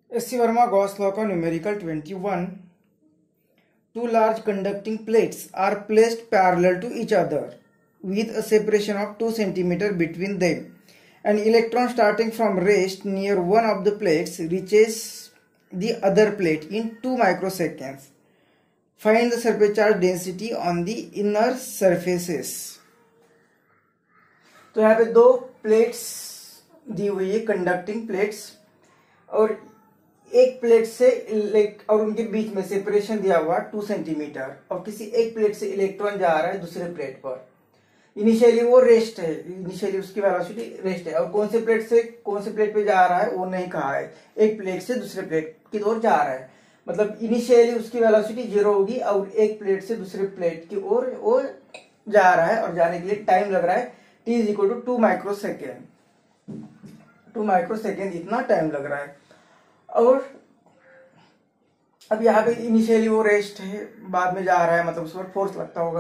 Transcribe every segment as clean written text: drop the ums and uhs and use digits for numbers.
S.C. Verma Gauss law का numerical 21. Two large conducting plates are placed parallel to each other with a separation of 2 cm between them. An electron starting from rest near one of the plates reaches the other plate in 2 microseconds. Find the surface charge density on the inner surfaces. तो यहाँ पे दो plates दी हुई है, conducting plates, और एक plate से और उनके बीच में सेपरेशन दिया हुआ 2 सेंटीमीटर, और किसी एक प्लेट से इलेक्ट्रॉन जा रहा है दूसरे प्लेट पर। इनिशियली वो रेस्ट है, इनिशियली उसकी वेलोसिटी रेस्ट है, और कौन से प्लेट पे जा रहा है वो नहीं कहा है। एक प्लेट से दूसरे प्लेट की ओर जा रहा है, मतलब इनिशियली उसकी वेलोसिटी 0 होगी और एक प्लेट से दूसरे प्लेट की ओर वो जा रहा है, और जाने के लिए टाइम लग रहा है t is equal to 2 microsecond. 2 microsecond इतना टाइम लग रहा है। और अब यहाँ पे इनिशियली वो रेस्ट है, बाद में जा रहा है, मतलब उस पर फोर्स लगता होगा,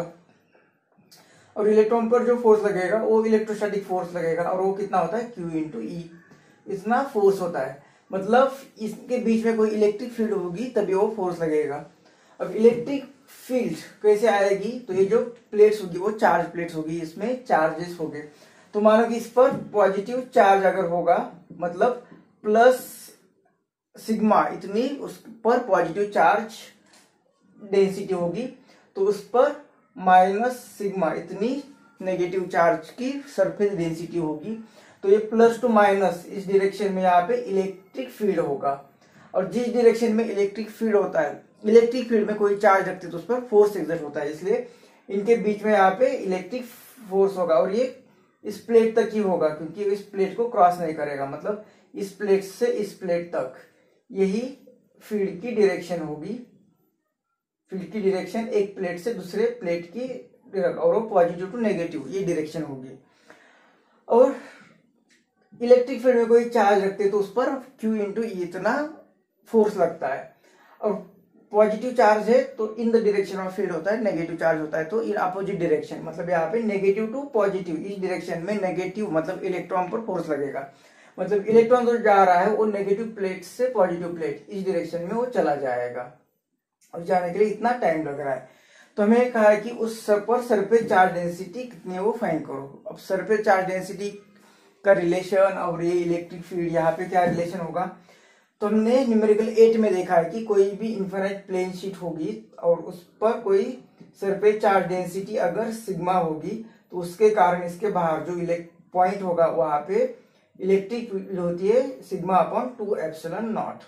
और इलेक्ट्रॉन पर जो फोर्स लगेगा वो इलेक्ट्रोस्टैटिक फोर्स लगेगा, और वो कितना होता है Q इंटू ई, इतना फोर्स होता है। मतलब इसके बीच में कोई इलेक्ट्रिक फील्ड होगी तभी वो फोर्स लगेगा। अब इलेक्ट्रिक फील्ड कैसे आएगी, तो ये जो प्लेट्स होगी वो चार्ज प्लेट्स होगी, इसमें चार्जेस होंगे। तो मानो कि इस पर पॉजिटिव चार्ज अगर होगा, मतलब प्लस सिग्मा इतनी उस पर पॉजिटिव चार्ज डेंसिटी होगी, तो उस पर माइनस सिग्मा इतनी नेगेटिव चार्ज की सरफेस डेंसिटी होगी। तो ये प्लस टू माइनस इस डायरेक्शन में यहाँ पे इलेक्ट्रिक फील्ड होगा, और जिस डायरेक्शन में इलेक्ट्रिक फील्ड होता है, इलेक्ट्रिक फील्ड में कोई चार्ज रखते तो उस पर फोर्स एक्सर्ट होता है, इसलिए इनके बीच में यहाँ पे इलेक्ट्रिक फोर्स होगा, और ये इस प्लेट तक ही होगा क्योंकि इस प्लेट को क्रॉस नहीं करेगा। मतलब इस प्लेट से इस प्लेट तक यही फील्ड की डायरेक्शन होगी। फील्ड की डायरेक्शन एक प्लेट से दूसरे प्लेट की, और वो पॉजिटिव टू नेगेटिव ये डायरेक्शन होगी। और इलेक्ट्रिक फील्ड में कोई चार्ज रखते तो उस पर Q इंटू ई इतना फोर्स लगता है, और पॉजिटिव चार्ज है तो in the direction of field होता है, नेगेटिव चार्ज होता है तो इन अपोजिट डायरेक्शन। मतलब यहाँ पे नेगेटिव टू पॉजिटिव, इस डायरेक्शन में नेगेटिव मतलब इलेक्ट्रॉन पर फोर्स लगेगा। मतलब इलेक्ट्रॉन जो जा रहा है वो नेगेटिव प्लेट से पॉजिटिव प्लेट इस डायरेक्शन में वो चला जाएगा, और जाने के लिए इतना टाइम लग रहा है। तो हमें कहा है कि उस पर सरफेस चार्ज डेंसिटी कितनी है वो फाइंड करो। अब सरफेस चार्ज डेंसिटी का रिलेशन और ये इलेक्ट्रिक फील्ड यहाँ पे क्या रिलेशन होगा, तो हमने न्यूमेरिकल 8 में देखा है कि कोई भी इन्फिनिट प्लेन शीट होगी और उस पर कोई सरफेस चार्ज डेंसिटी अगर सिग्मा होगी, तो उसके कारण इसके बाहर जो पॉइंट होगा वहां पे इलेक्ट्रिक फील्ड होती है सिग्मा अपॉन 2 एप्सिलॉन नॉट।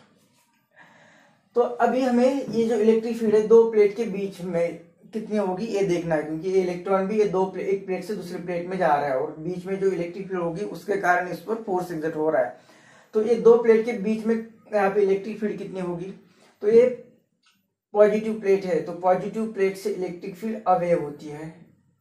तो अभी हमें ये जो इलेक्ट्रिक फील्ड है दो प्लेट के बीच में कितनी होगी ये देखना है, क्योंकि ये इलेक्ट्रॉन भी ये एक प्लेट से दूसरे प्लेट में जा रहा है, और बीच में जो इलेक्ट्रिक फील्ड होगी उसके कारण इस पर फोर्स एक्सर्ट हो रहा है। तो ये दो प्लेट के बीच में यहाँ पे इलेक्ट्रिक फील्ड कितनी होगी, तो ये पॉजिटिव प्लेट है तो पॉजिटिव प्लेट से इलेक्ट्रिक फील्ड अवे होती है।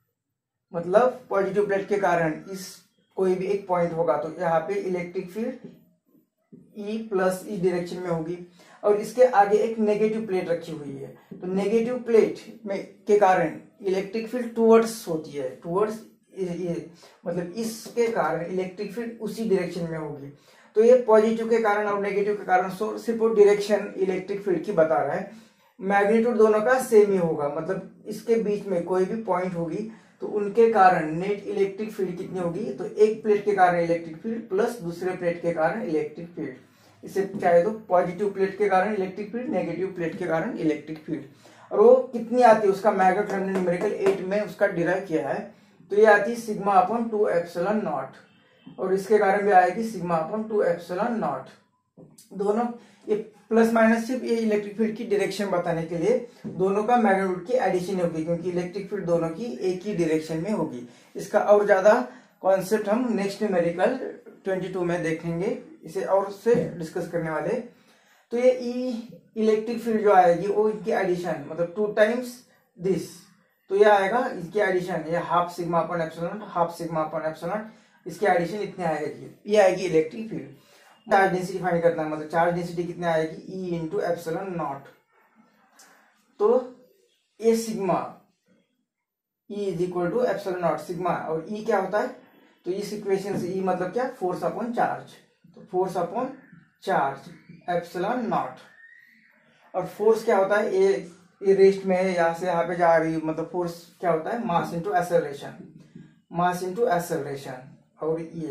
मतलब पॉजिटिव प्लेट के कारण इस कोई भी एक पॉइंट होगा तो यहाँ पे इलेक्ट्रिक फील्ड ई प्लस इस डायरेक्शन में होगी, और इसके आगे एक नेगेटिव प्लेट रखी हुई है, तो नेगेटिव प्लेट में के कारण इलेक्ट्रिक फील्ड टुवर्ड्स होती है, टुवर्ड्स मतलब इसके कारण इलेक्ट्रिक फील्ड उसी डायरेक्शन में होगी। तो ये पॉजिटिव के कारण और नेगेटिव के कारण सिर्फ डायरेक्शन इलेक्ट्रिक फील्ड की बता रहा है, मैग्नीट्यूड दोनों का सेम ही होगा। मतलब इसके बीच में कोई भी पॉइंट होगी तो उनके कारण नेट इलेक्ट्रिक फील्ड कितनी होगी, तो एक प्लेट के कारण इलेक्ट्रिक फील्ड प्लस दूसरे प्लेट के कारण इलेक्ट्रिक फील्ड। इसे चाहे तो पॉजिटिव प्लेट के कारण इलेक्ट्रिक फील्ड, नेगेटिव प्लेट के कारण इलेक्ट्रिक फील्ड, और वो कितनी आती है उसका मैग्नीट्यूड हमने न्यूमेरिकल 8 में उसका डिराइव किया है। तो ये आती है सिग्मा अपॉन 2 एप्सिलॉन नॉट, और इसके कारण भी आएगी सिग्मा अपॉन 2 एप्सिलॉन नॉट। दोनों ये प्लस माइनस सिर्फ ये इलेक्ट्रिक फील्ड की डायरेक्शन बताने के लिए, दोनों का मैग्नीट्यूड की एडिशन होगी क्योंकि इलेक्ट्रिक फील्ड दोनों की एक ही डायरेक्शन में होगी। इसका और ज्यादा कॉन्सेप्ट हम नेक्स्ट न्यूमेरिकल 22 में देखेंगे, इसे और से डिस्कस करने वाले। तो ये ई इलेक्ट्रिक फील्ड जो आएगी वो इनकी एडिशन, मतलब 2 टाइम्स दिस, तो ये आएगा इसकी एडिशन, ये half sigma upon epsilon, half sigma upon epsilon, इसकी एडिशन इतने आएगी, ये आएगी electric field. Charge density find करना है, मतलब चार्ज डेंसिटी कितने आएगी ई इंटू एप्सिलॉन नॉट। तो ये sigma E is equal to epsilon naught sigma, और ई क्या होता है, तो इस इक्वेशन से ई मतलब क्या, फोर्स अपॉन चार्ज, तो force upon charge epsilon naught. और फोर्स क्या होता है, ये रेस्ट में है, यहाँ से यहाँ पे जा रही है, मतलब फोर्स क्या होता है, mass into acceleration, mass into acceleration. और ये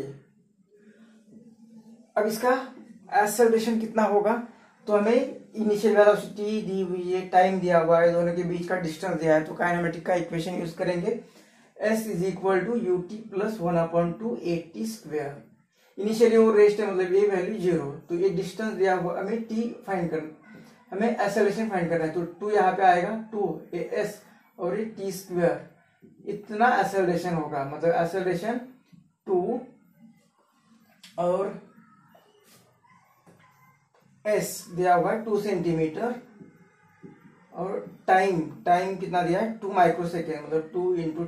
अब इसका एक्सेलरेशन कितना होगा, तो हमें इनिशियल वेलोसिटी दी हुई है, टाइम दिया हुआ है, दोनों के बीच का डिस्टेंस दिया है, तो काइनेमेटिक का इक्वेशन यूज करेंगे, s is equal to u t plus 1/2 AT²। Initially वो रेस्ट है, मतलब ये वैल्यू 0, तो ये डिस्टेंस दिया हुआ, हमें t फाइंड करना, हमें एक्सेलरेशन फाइंड करना है, तो 2 यहाँ पे आएगा 2 as और ये t², इतना एक्सेलरेशन होगा, मतलब एक्सेलरेशन 2 और s दिया हुआ है 2 सेंटीमीटर, और टाइम कितना दिया है 2 माइक्रोसेकेंड, मतलब 2 इंटू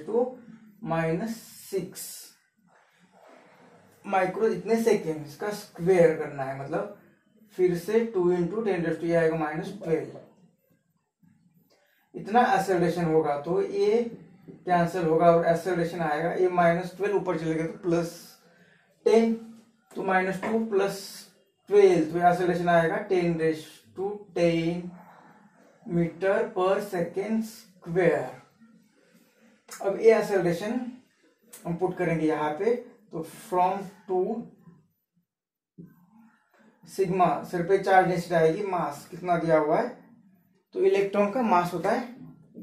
10⁻⁻6 माइक्रो, इतने सेकेंड, इसका स्क्वेयर करना है, मतलब फिर से 2 इंटू 10 ये आएगा -12, इतना एक्सेलरेशन होगा, तो ये कैंसिल होगा और एक्सेलरेशन आएगा, ये -12 ऊपर चलेगा तो +10, तो -2 + 12, तो एक्सेलरेशन आएगा 10⁻10 मीटर पर सेकेंड स्क्वेयर। अब ये एक्सेलरेशन हम पुट करेंगे यहाँ पे, तो फ्रॉम 2 सिग्मा, सिर पे चार्ज डेंसिटी आएगी, मास कितना दिया हुआ है, तो इलेक्ट्रॉन का मास होता है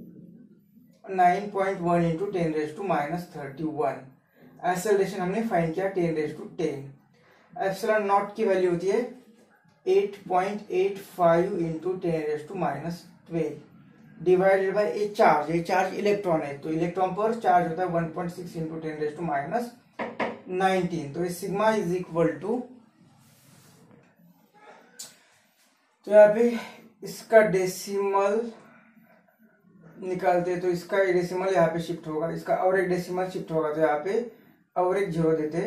9.1 इंटू 10⁻31। एक्सेलरेशन हमने फाइंड किया 10⁻10। एप्सिलॉन नॉट की वैल्यू होती है 8.85 इंटू 10⁻12 डिवाइडेड बाय ये चार्ज इलेक्ट्रॉन है, तो इलेक्ट्रॉन पर चार्ज होता है 1.6 इंटू 10⁻19, तो ये सिग्मा इज इक्वल टू, तो यहाँ पे इसका डेसिमल निकालते हैं, तो इसका डेसिमल यहाँ पे शिफ्ट होगा, इसका और एक डेसिमल शिफ्ट होगा, तो यहाँ पे और एक 0 देते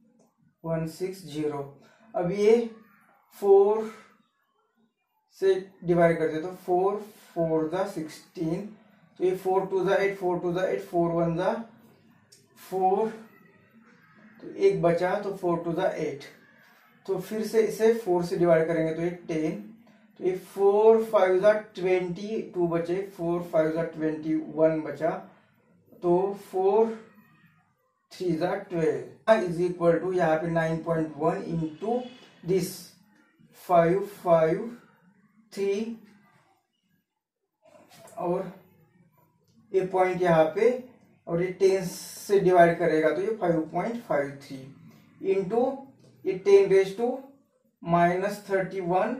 160। अब ये 4 से डिवाइड करते, तो 4 4 × 16, तो ये 4 2 × 8 4 2 × 8 4 1 × 4, तो एक बचा, तो 4 2 × 8, तो फिर से इसे 4 से डिवाइड करेंगे, तो ये 10, तो ये 4 5 × 22 बचे, 4 5 × 21 बचा, तो 4 3 × 12 इज इक्वल टू, यहाँ पे 9.1 इंटू दिस 5 5 3, और ये पॉइंट यहाँ पे, और ये 10 से डिवाइड करेगा, तो ये 5.53 इंटू ये 10⁻31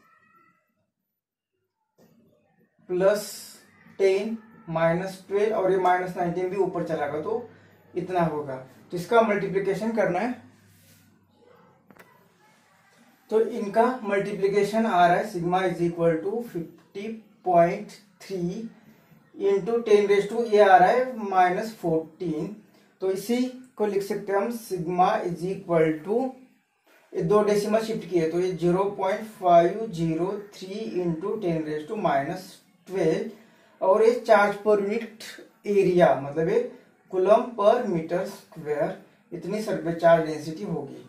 प्लस 10 -12, और ये -19 भी ऊपर चला गया, तो इतना होगा, तो इसका मल्टीप्लिकेशन करना है, तो इनका मल्टीप्लिकेशन आ रहा है, sigma is equal to 50.3 into 10⁻, ये आ रहा है -14, तो इसी को लिख सकते हैं हम, सिग्मा इज इक्वल टू, ये 2 डेसिमल शिफ्ट किए, तो ये 0.503 इंटू 10⁻12, और ये चार्ज पर यूनिट एरिया, मतलब ये कूलम पर मीटर स्क्वायर, इतनी सरफेस चार्ज डेंसिटी होगी।